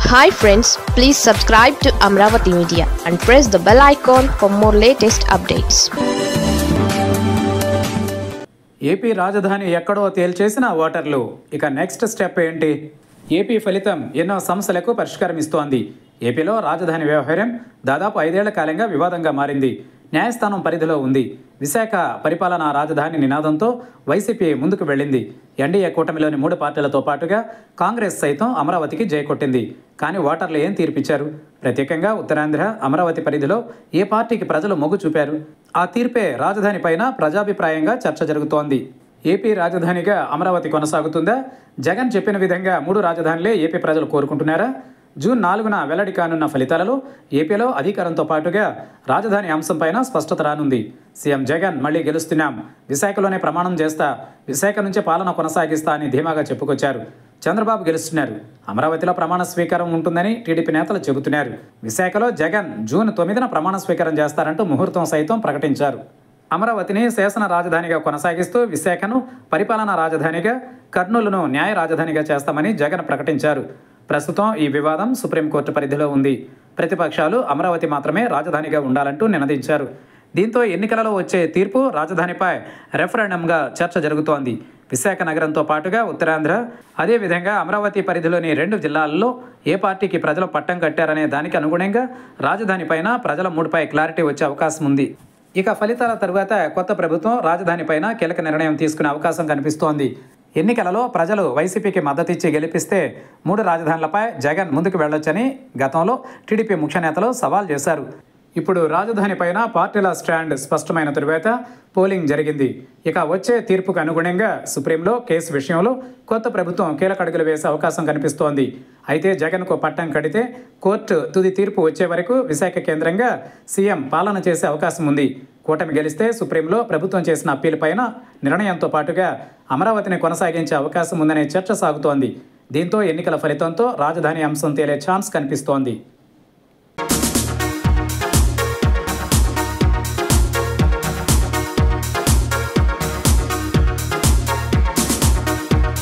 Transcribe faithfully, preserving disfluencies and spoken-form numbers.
Hi friends, please subscribe to Amravati Media and press the bell icon for more latest updates. AP రాజధాని ఎక్కడో తేల్చేసిన ఓటర్లు ఇక next step ఏంటి? AP ఫలితం ఎన్నో సమస్యలకు పరిష్కారం ఇస్తోంది. ఏపీలో రాజధాని వ్యవహారం దాదాపు ఐదేళ్ల కాలంగా వివాదంగా మారింది. న్యాయస్థానం పరిధిలో ఉంది. విశాఖ పరిపాలనా రాజధాని నినాదంతో వైసీపీ ముందుకు వెళ్ళింది. ఎన్డీఏ కూటమిలోని మూడు పార్టీలతో పాటుగా కాంగ్రెస్ సైతం అమరావతికి జై కొట్టింది. కానీ ఓటర్లు ఏం తీర్పిచ్చారు? ప్రత్యేకంగా ఉత్తరాంధ్ర అమరావతి పరిధిలో ఏ పార్టీకి ప్రజలు మొగ్గు చూపారు? ఆ తీర్పే రాజధాని పైన ప్రజాభిప్రాయంగా చర్చ జరుగుతోంది. ఏపీ రాజధానిగా అమరావతి కొనసాగుతుందా? జగన్ చెప్పిన విధంగా మూడు రాజధానులే ఏపీ ప్రజలు కోరుకుంటున్నారా? జూన్ నాలుగున వెల్లడి కానున్న ఫలితాలలో ఏపీలో అధికారంతో పాటుగా రాజధాని అంశంపైన స్పష్టత రానుంది. సీఎం జగన్ మళ్లీ గెలుస్తున్నాం, విశాఖలోనే ప్రమాణం చేస్తా, విశాఖ నుంచే పాలన కొనసాగిస్తా అని ధీమాగా చెప్పుకొచ్చారు. చంద్రబాబు గెలుస్తున్నారు, అమరావతిలో ప్రమాణ స్వీకారం ఉంటుందని టీడీపీ నేతలు చెబుతున్నారు. విశాఖలో జగన్ జూన్ తొమ్మిదిన ప్రమాణ స్వీకారం చేస్తారంటూ ముహూర్తం సైతం ప్రకటించారు. అమరావతిని శాసన రాజధానిగా కొనసాగిస్తూ విశాఖను పరిపాలనా రాజధానిగా, కర్నూలును న్యాయ రాజధానిగా చేస్తామని జగన్ ప్రకటించారు. ప్రస్తుతం ఈ వివాదం సుప్రీంకోర్టు పరిధిలో ఉంది. ప్రతిపక్షాలు అమరావతి మాత్రమే రాజధానిగా ఉండాలంటూ నినదించారు. దీంతో ఎన్నికలలో వచ్చే తీర్పు రాజధానిపై రెఫరెండంగా చర్చ జరుగుతోంది. విశాఖ నగరంతో పాటుగా ఉత్తరాంధ్ర, అదేవిధంగా అమరావతి పరిధిలోని రెండు జిల్లాల్లో ఏ పార్టీకి ప్రజలు పట్టం కట్టారనే దానికి అనుగుణంగా రాజధానిపైన ప్రజల మూడుపై క్లారిటీ వచ్చే అవకాశం ఉంది. ఇక ఫలితాల తరువాత కొత్త ప్రభుత్వం రాజధానిపైన కీలక నిర్ణయం తీసుకునే అవకాశం కనిపిస్తోంది. ఎన్నికలలో ప్రజలు వైసీపీకి మద్దతిచ్చి గెలిపిస్తే మూడు రాజధానులపై జగన్ ముందుకు వెళ్లొచ్చని గతంలో టీడీపీ ముఖ్య నేతలు సవాల్ చేశారు. ఇప్పుడు రాజధాని పైన పార్టీల స్టాండ్ స్పష్టమైన తరువాత పోలింగ్ జరిగింది. ఇక వచ్చే తీర్పుకు అనుగుణంగా సుప్రీంలో కేసు విషయంలో కొత్త ప్రభుత్వం కీలక అడుగులు వేసే అవకాశం కనిపిస్తోంది. అయితే జగన్కు పట్టం కడితే కోర్టు తుది తీర్పు వచ్చే వరకు విశాఖ కేంద్రంగా సీఎం పాలన చేసే అవకాశం ఉంది. కూటమి గెలిస్తే సుప్రీంలో ప్రభుత్వం చేసిన అప్పీల్ పైన నిర్ణయంతో పాటుగా అమరావతిని కొనసాగించే అవకాశం ఉందనే చర్చ సాగుతోంది. దీంతో ఎన్నికల ఫలితంతో రాజధాని అంశం తేలే ఛాన్స్ కనిపిస్తోంది.